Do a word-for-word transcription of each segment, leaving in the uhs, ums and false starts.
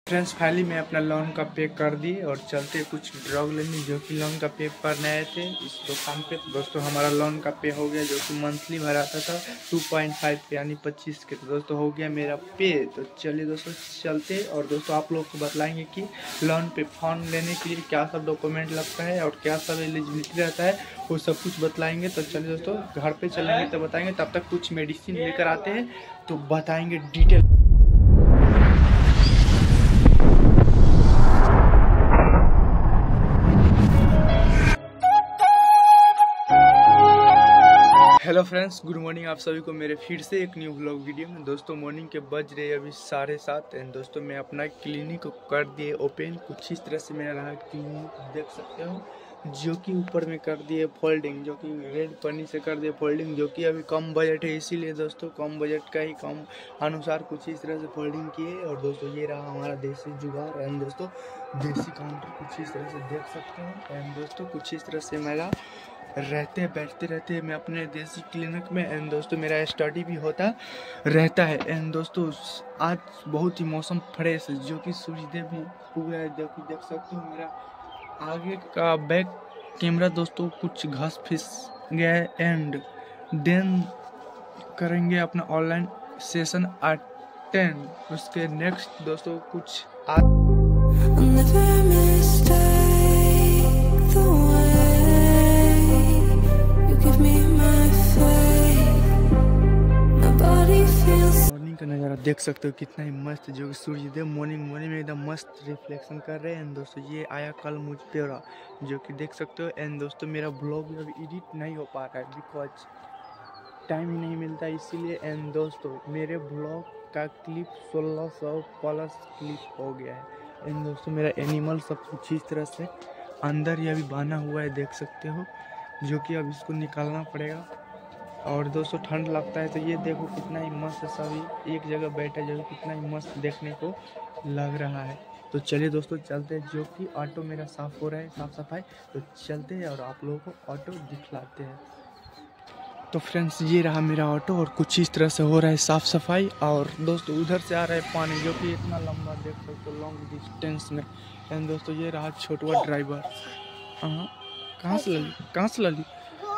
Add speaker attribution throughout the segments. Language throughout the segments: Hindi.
Speaker 1: फ्रेंड्स फाइनली मैं अपना लोन का पे कर दिए और चलते कुछ ड्रग लेने जो कि लोन का पे करने आए थे इस दुकान पे। तो दोस्तों हमारा लोन का पे हो गया जो कि मंथली भराता था टू पॉइंट फाइव यानी पच्चीस के। तो दोस्तों हो गया मेरा पे। तो चलिए दोस्तों चलते और दोस्तों आप लोग को बताएंगे कि लोन पे फॉर्म लेने के लिए क्या सब डॉक्यूमेंट लगता है और क्या सब एलिजिबिलिटी रहता है वो सब कुछ बतलाएंगे। तो चलिए दोस्तों घर पर चलेंगे तो बताएंगे, तब तक कुछ मेडिसिन लेकर आते हैं तो बताएंगे detail. Hello friends, good morning आप सभी को मेरे फिर से एक न्यू व्लॉग वीडियो में। दोस्तों मॉर्निंग के बज रहे अभी साढ़े सात एंड दोस्तों मैं अपना क्लिनिक को कर दिए ओपन। कुछ इस तरह से मेरा रहा क्लिनिक, देख सकते हो, जो कि ऊपर में कर दिए फोल्डिंग, जो कि रेड पन्नी से कर दिए फोल्डिंग, जो कि अभी कम बजट है इसीलिए दोस्तों कम बजट का ही कम अनुसार कुछ इस तरह से फोल्डिंग किए। और दोस्तों ये रहा हमारा देसी जुगाड़ एंड दोस्तों देसी काउंटर कुछ इस तरह से देख सकते हैं। एंड दोस्तों कुछ इस तरह से मेरा रहते बैठते रहते मैं अपने देसी क्लिनिक में। एंड दोस्तों मेरा स्टडी भी होता रहता है। एंड दोस्तों आज बहुत ही मौसम फ्रेश है, जो कि सूर्यदेव भी पूरा है, जो कि देख सकते हो। मेरा आगे का बैक कैमरा दोस्तों कुछ घस फिस गया है। एंड देन करेंगे अपना ऑनलाइन सेशन अटेंड। उसके नेक्स्ट दोस्तों कुछ आज मॉर्निंग का नज़ारा देख सकते हो कितना ही मस्त, जो कि सूर्यदेव मॉर्निंग मॉर्निंग में एकदम मस्त रिफ्लेक्शन कर रहे हैं। दोस्तों ये आया कल मुझ पे रहा, जो कि देख सकते हो। एंड दोस्तों मेरा ब्लॉग भी अभी एडिट नहीं हो पा रहा है बिकॉज टाइम ही नहीं मिलता इसीलिए। एंड दोस्तों मेरे ब्लॉग का क्लिप सोलह सौ प्लस क्लिप हो गया है। एंड दोस्तों मेरा एनिमल सब कुछ इस तरह से अंदर ही अभी बांधा हुआ है, देख सकते हो, जो कि अब इसको निकालना पड़ेगा। और दोस्तों ठंड लगता है तो ये देखो कितना ही मस्त सभी एक जगह बैठे, जो कितना ही मस्त देखने को लग रहा है। तो चलिए दोस्तों चलते हैं, जो कि ऑटो मेरा साफ़ हो रहा है, साफ़ सफाई। तो चलते हैं और आप लोगों को ऑटो दिखलाते हैं। तो फ्रेंड्स ये रहा मेरा ऑटो और कुछ इस तरह से हो रहा है साफ़ सफाई। और दोस्तों उधर से आ रहा है पानी, जो कि इतना लंबा देख सकते हो लॉन्ग डिस्टेंस में। एंड दोस्तों ये रहा छोटवा ड्राइवर। हाँ कहाँ से लली कहाँ से लली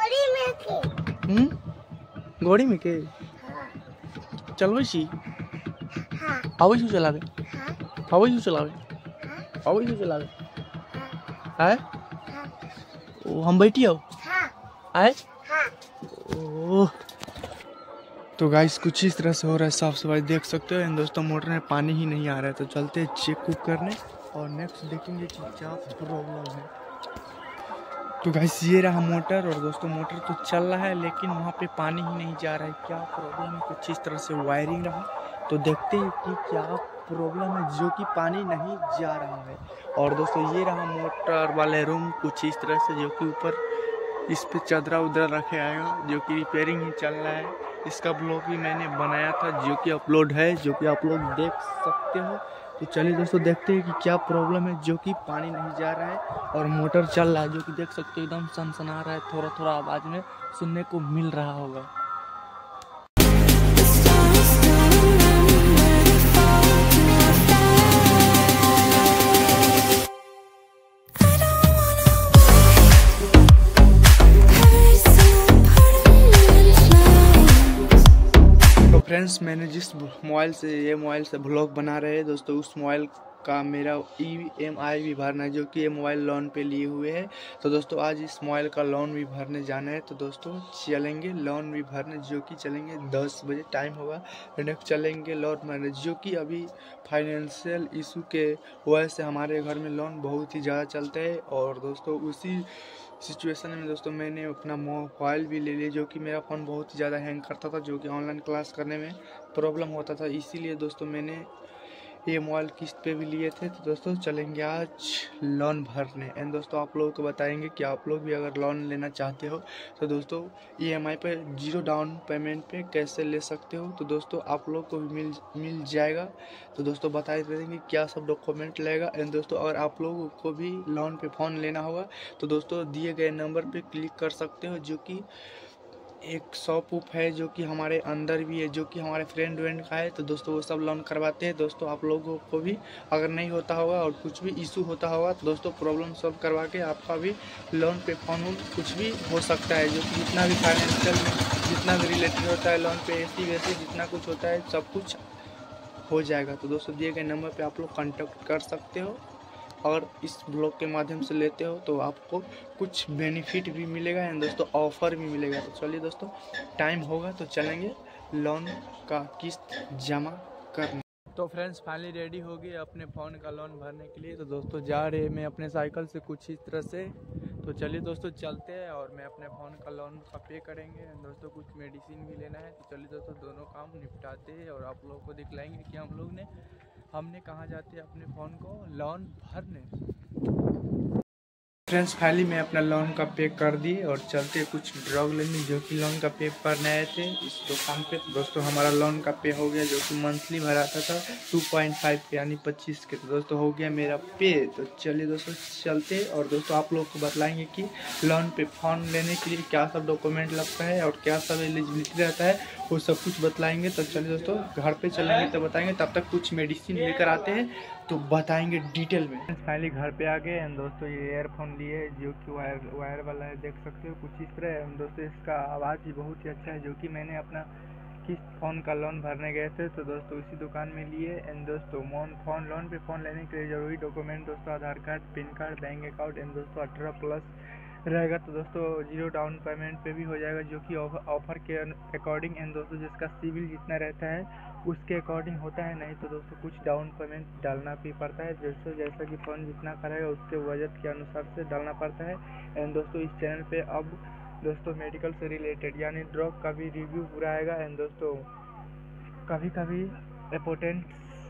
Speaker 1: हम्म गोड़ी में के चलबै छी आबै छी चलावे आबै छी चलावे आबै छी चलावे आय ओ हम बैठियो आय ओ। तो गाइस कुछ इस तरह से हो रहा है साफ सफाई, देख सकते हो। एंड दोस्तों मोटर में पानी ही नहीं आ रहा है तो चलते हैं चेक उक करने और नेक्स्ट देखेंगे कि क्या प्रॉब्लम है। तो गाइस ये रहा मोटर और दोस्तों मोटर तो चल रहा है लेकिन वहाँ पे पानी ही नहीं जा रहा है, क्या प्रॉब्लम है। कुछ इस तरह से वायरिंग रहा तो देखते हैं कि क्या प्रॉब्लम है, जो कि पानी नहीं जा रहा है। और दोस्तों ये रहा मोटर वाले रूम कुछ इस तरह से, जो कि ऊपर इस पे चादरा उदरा रखे आएगा, जो कि रिपेयरिंग ही चल रहा है। इसका ब्लॉग भी मैंने बनाया था जो कि अपलोड है, जो कि आप लोग देख सकते हो। तो चलिए दोस्तों देखते हैं कि क्या प्रॉब्लम है, जो कि पानी नहीं जा रहा है और मोटर चल रहा है, जो कि देख सकते हो एकदम सनसना रहा है, थोड़ा थोड़ा आवाज़ में सुनने को मिल रहा होगा। फ्रेंड्स मैंने जिस मोबाइल से ये मोबाइल से ब्लॉग बना रहे हैं दोस्तों, उस मोबाइल का मेरा ई एम आई भी भरना है, जो कि ये मोबाइल लोन पे लिए हुए है। तो दोस्तों आज इस मोबाइल का लोन भी भरने जाना है। तो दोस्तों चलेंगे लोन भी भरने, जो कि चलेंगे दस बजे टाइम होगा। नेक्स्ट चलेंगे लोन भरने, जो कि अभी फाइनेंशियल इशू के वजह से हमारे घर में लोन बहुत ही ज़्यादा चलते हैं। और दोस्तों उसी सिचुएशन में दोस्तों मैंने अपना मोबाइल भी ले लिया, जो कि मेरा फ़ोन बहुत ही ज़्यादा हैंग करता था, जो कि ऑनलाइन क्लास करने में प्रॉब्लम होता था, इसीलिए दोस्तों मैंने ये मोबाइल किस्त पे भी लिए थे। तो दोस्तों चलेंगे आज लोन भरने। एंड दोस्तों आप लोगों को बताएंगे कि आप लोग भी अगर लोन लेना चाहते हो तो दोस्तों ईएमआई पे जीरो डाउन पेमेंट पे कैसे ले सकते हो, तो दोस्तों आप लोग को भी मिल मिल जाएगा। तो दोस्तों बता देंगे क्या सब डॉक्यूमेंट लगेगा। एंड दोस्तों अगर आप लोगों को भी लोन पे फ़ोन लेना होगा तो दोस्तों दिए गए नंबर पर क्लिक कर सकते हो, जो कि एक शॉप उप है जो कि हमारे अंदर भी है, जो कि हमारे फ्रेंड वेंड का है। तो दोस्तों वो सब लोन करवाते हैं। दोस्तों आप लोगों को भी अगर नहीं होता होगा और कुछ भी इशू होता होगा तो दोस्तों प्रॉब्लम सॉल्व करवा के आपका भी लोन पे फोन कुछ भी हो सकता है। जो कि जितना भी फाइनेंशियल जितना भी रिलेटेड होता है लोन पे ऐसी वैसे जितना कुछ होता है सब कुछ हो जाएगा। तो दोस्तों दिए गए नंबर पे आप लोग कांटेक्ट कर सकते हो। और इस ब्लॉग के माध्यम से लेते हो तो आपको कुछ बेनिफिट भी मिलेगा एंड दोस्तों ऑफर भी मिलेगा। तो चलिए दोस्तों टाइम होगा तो चलेंगे लोन का किस्त जमा करने। तो फ्रेंड्स फाइनली रेडी हो गए अपने फ़ोन का लोन भरने के लिए। तो दोस्तों जा रहे मैं अपने साइकिल से कुछ इस तरह से। तो चलिए दोस्तों चलते हैं और मैं अपने फ़ोन का लोन का पे करेंगे दोस्तों। कुछ मेडिसिन भी लेना है। तो चलिए दोस्तों दोनों काम निपटाते हैं और आप लोगों को दिखलाएंगे कि हम लोग ने हमने कहाँ जाते हैं अपने फ़ोन को लोन भरने। फ्रेंड्स फाइनली मैं अपना लोन का पे कर दिए और चलते कुछ ड्रग लेने जो कि लोन का पे करने आए थे इस दुकान पे। तो दोस्तों हमारा लोन का पे हो गया जो कि मंथली भराता था टू पॉइंट फाइव यानी पच्चीस के। तो दोस्तों हो गया मेरा पे। तो चलिए दोस्तों चलते और दोस्तों आप लोग को बताएंगे कि लोन पे फ़ोन लेने के लिए क्या सब डॉक्यूमेंट लगता है और क्या सब एलिजिबिलिटी रहता है वो सब कुछ बतलाएंगे। तो चलिए दोस्तों घर पे चलेंगे तो बताएंगे। तब तक कुछ मेडिसिन लेकर आते हैं तो बताएंगे डिटेल में। फाइनली घर पे आ गए एंड दोस्तों ये एयरफोन लिए जो कि वायर वायर वाला है, देख सकते हो कुछ इस तरह है दोस्तों। इसका आवाज़ भी बहुत ही अच्छा है जो कि मैंने अपना किस्त फ़ोन का लोन भरने गए थे तो दोस्तों इसी दुकान में लिए। एंड दोस्तों मोन फ़ोन लोन पे फ़ोन लेने के लिए ज़रूरी डॉक्यूमेंट दोस्तों Aadhaar card, PAN card, bank account and दोस्तों अठारह प्लस रहेगा। तो दोस्तों जीरो डाउन पेमेंट पे भी हो जाएगा जो कि ऑफर के अकॉर्डिंग एंड दोस्तों जिसका सिविल जितना रहता है उसके अकॉर्डिंग होता है। नहीं तो दोस्तों कुछ डाउन पेमेंट डालना भी पड़ता है जैसे जैसा कि फ़ोन जितना करेगा उसके बजट के अनुसार से डालना पड़ता है। एंड दोस्तों इस चैनल पे अब दोस्तों मेडिकल से रिलेटेड यानी ड्रग का भी रिव्यू पूरा आएगा। एंड दोस्तों कभी कभी इम्पोर्टेंट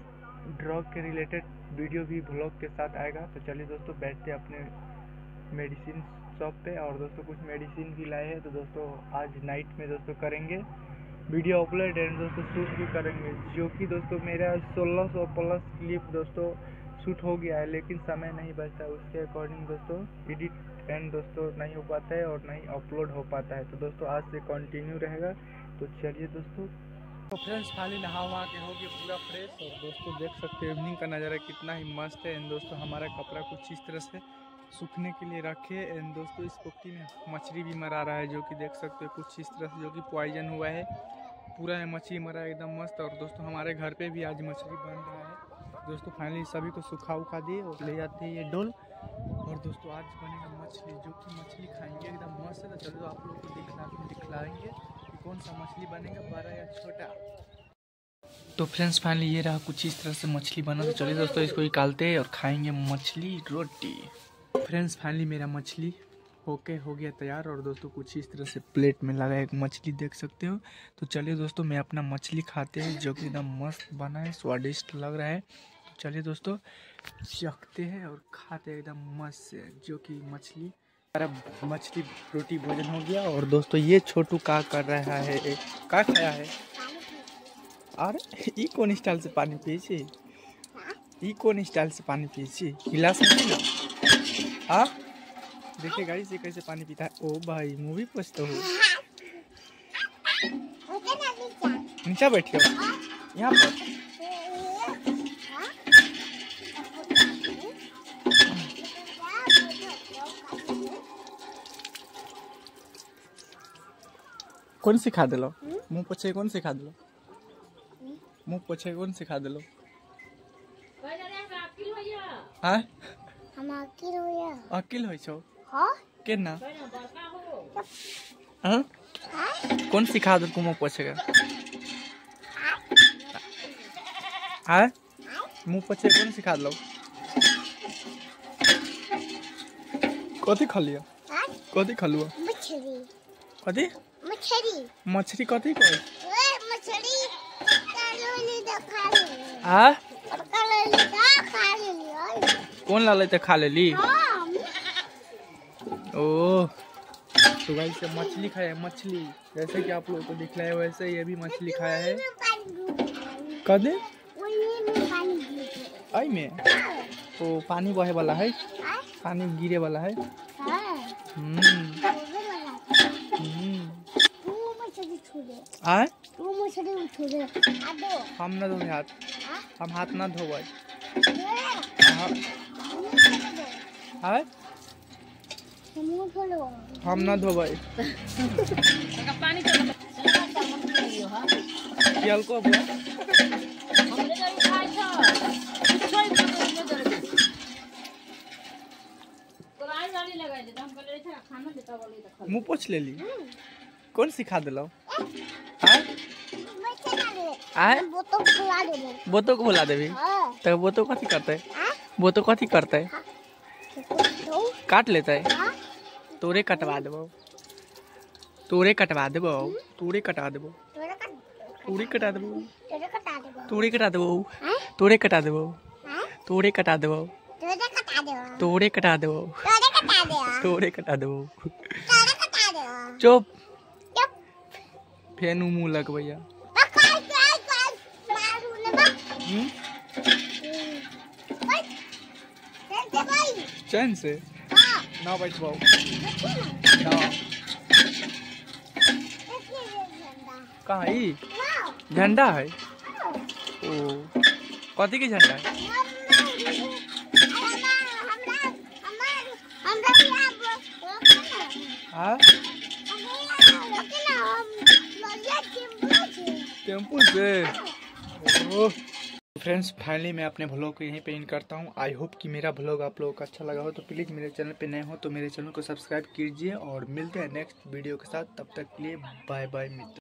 Speaker 1: ड्रग के रिलेटेड वीडियो भी ब्लॉग के साथ आएगा। तो चलिए दोस्तों बैठते अपने मेडिसिन शॉप पे और दोस्तों कुछ मेडिसिन भी लाए हैं। तो दोस्तों आज नाइट में दोस्तों करेंगे वीडियो अपलोड एंड दोस्तों शूट भी करेंगे जो कि दोस्तों मेरा सोलह सौ प्लस क्लिप दोस्तों शूट हो गया है लेकिन समय नहीं बचता उसके अकॉर्डिंग दोस्तों एडिट एंड दोस्तों नहीं हो पाता है और नहीं अपलोड हो पाता है। तो दोस्तों आज से कंटिन्यू रहेगा। तो चलिए दोस्तों तो फ्रेंड्स खाली नहा वहा के हो गए पूरा फ्रेश और दोस्तों देख सकते हो इवनिंग का नज़ारा कितना ही मस्त है। एंड दोस्तों हमारा कपड़ा कुछ इस तरह से सूखने के लिए रखे। एंड दोस्तों इस पोखरी में मछली भी मरा रहा है जो कि देख सकते हो कुछ इस तरह से जो कि पॉइजन हुआ है पूरा है मछली मरा है एकदम मस्त। और दोस्तों हमारे घर पे भी आज मछली बन रहा है दोस्तों। फाइनली सभी को सुखा उखा दिए और ले जाते हैं ये डोल और दोस्तों आज बनेगा मछली जो कि मछली खाएंगे एकदम मस्त है। तो चलो आप लोगों को दिखला दिखलाएंगे कि कौन सा मछली बनेगा बड़ा या छोटा। तो फ्रेंड्स फाइनली ये रहा कुछ इस तरह से मछली बना। तो चलिए दोस्तों इसको निकालते हैं और खाएंगे मछली रोटी। फ्रेंड्स फाइनली मेरा मछली ओके हो गया तैयार और दोस्तों कुछ इस तरह से प्लेट में लगा एक मछली देख सकते हो। तो चलिए दोस्तों मैं अपना मछली खाते हैं जो कि एकदम मस्त बना है स्वादिष्ट लग रहा है। तो चलिए दोस्तों चखते हैं और खाते हैं एकदम मस्त से जो कि मछली हमारा मछली रोटी भोजन हो गया। और दोस्तों ये छोटू का कर रहा है एक का खाया है और ई कौन स्टाइल से पानी पिए ई कौन स्टाइल से पानी पिए गिलास में ना हाँ देखिए गाड़ी से कैसे पानी पीता है। ओ भाई मूवी पोस्ट हो नीचे बैठे हो यहाँ पर कौन सिखा दिलो मुँह पोछे कौन सिखा दिलो मुँह पोछे कौन सिखा दिलो हाँ
Speaker 2: हम अकिल होया
Speaker 1: अकिल होइ छौ
Speaker 2: हां
Speaker 1: केना हां कौन सिखा दो मुँह पोछेगा हाँ मुँह पोछे कौन सिखा दो कथी खा लिया कथी खा लुआ
Speaker 2: मछली
Speaker 1: कथी
Speaker 2: मछली
Speaker 1: मछली कथी कहे
Speaker 2: ए मछली कालोली द खा ले
Speaker 1: हां
Speaker 2: कालोली द खा ले
Speaker 1: कौन ला लेते खा लेली
Speaker 2: हां
Speaker 1: ओह तो भाई से मछली खाया है मछली जैसे कि आप लोगों को दिखलाया वैसे ये भी मछली खाया है कदे आई में तो पानी बहे वाला है पानी गिरे वाला है हम्म आए
Speaker 2: वो मछली उठो दे आ दो
Speaker 1: हम ना धोए हाथ,
Speaker 2: हां
Speaker 1: हम हाथ ना धोए।
Speaker 2: हां
Speaker 1: आए
Speaker 2: मुंह खोलो
Speaker 1: हम ना धोए।
Speaker 3: पानी चलो हां
Speaker 1: केल को बुआ
Speaker 3: हमरे गाड़ी खाई छ छोई पकड़ कराई गाड़ी लगाई दे हम बोले थे खाना देता बोले तो खा
Speaker 1: मुंह पोछ ले ली। कौन सिखा दिलो? आए
Speaker 2: मैं चला ले
Speaker 1: आए
Speaker 2: वो तो खुला दे दो
Speaker 1: वो तो को बुला देबी।
Speaker 2: हां
Speaker 1: तो वो तो कथी करते?
Speaker 2: हां
Speaker 1: वो तो कथी करते?
Speaker 2: तो
Speaker 1: काट लेते है।
Speaker 2: हां
Speaker 1: तोरे कटवा देबो, तोरे कटवा देबो, तोरे कटा देबो,
Speaker 2: तोरे का
Speaker 1: तोरे कटा देबो,
Speaker 2: तोरे कटा दे
Speaker 1: तोरे कटा देबो,
Speaker 2: हां
Speaker 1: तोरे कटा देबो,
Speaker 2: हां
Speaker 1: तोरे कटा देबो,
Speaker 2: तोरे कटा दे
Speaker 1: तोरे कटा देबो,
Speaker 2: तोरे कटा दे
Speaker 1: तोरे कटा देबो।
Speaker 2: तोरे कटा दे
Speaker 1: चुप
Speaker 2: चुप
Speaker 1: फेन मुंह लगबैया।
Speaker 2: पकड़ कर कर मारू ने बा
Speaker 1: हम्म
Speaker 2: ओए चल भाई
Speaker 1: चैन से
Speaker 2: हां
Speaker 1: ना बैठबो
Speaker 2: देखो ना
Speaker 1: ना।
Speaker 2: देखिए झंडा
Speaker 1: कहाँ ई
Speaker 2: वाओ
Speaker 1: झंडा है? ओ कथी के झंडा है? हाँ टेम्पू से। ओह फ्रेंड्स फाइनली मैं अपने व्लॉग को यहीं पे एंड करता हूँ। आई होप कि मेरा व्लॉग आप लोगों को अच्छा लगा हो, तो प्लीज़ मेरे चैनल पे नए हो तो मेरे चैनल को सब्सक्राइब कीजिए और मिलते हैं नेक्स्ट वीडियो के साथ। तब तक के लिए बाय बाय मित्र।